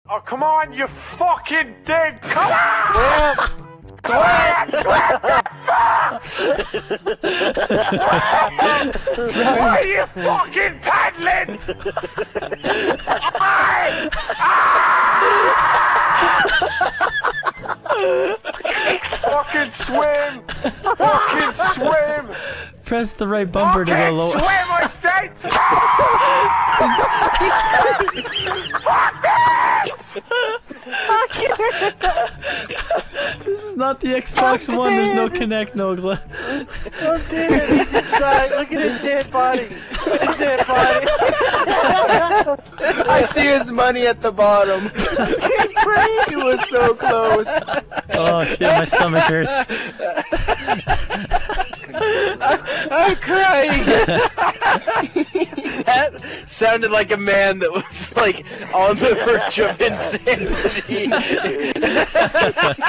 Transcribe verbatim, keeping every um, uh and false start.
Oh, come on, you fucking dick! Come on! Swim! Why are you fucking paddling? Fucking swim! Fucking swim! Press the right bumper to go low. Swim, I said! Fuck this! This is not the Xbox One. There's no Kinect, no glove. Oh, dude, he's just dying. Look at his dead body. Look at his dead body. I see his money at the bottom. He was so close. Oh shit, my stomach hurts. I'm crying. That sounded like a man that was like on the verge of insanity.